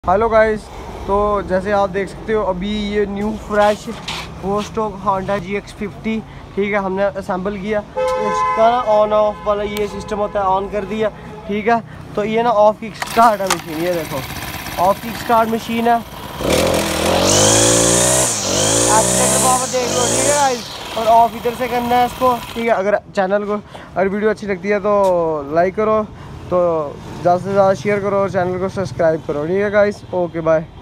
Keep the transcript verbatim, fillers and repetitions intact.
Hello guys, तो जैसे आप देख सकते हो अभी ये new fresh four stroke Honda G X fifty, ठीक है, हमने असेंबल किया। इसका ना ऑन ऑफ वाला ये सिस्टम होता है, ऑन कर दिया, ठीक है। तो ये ना ऑफ किक स्टार्ट है मशीन, ये देखो ऑफ किक स्टार्ट मशीन है। एक्सीलेटर पावर देख लो, ठीक है गाइस, और ऑफ इधर से करना है इसको, ठीक है। अगर चैनल को अगर वीडियो अच्छी लगती है तो लाइक करो, तो ज़्यादा से ज़्यादा शेयर करो और चैनल को सब्सक्राइब करो, ठीक है गाइस। Okay bye.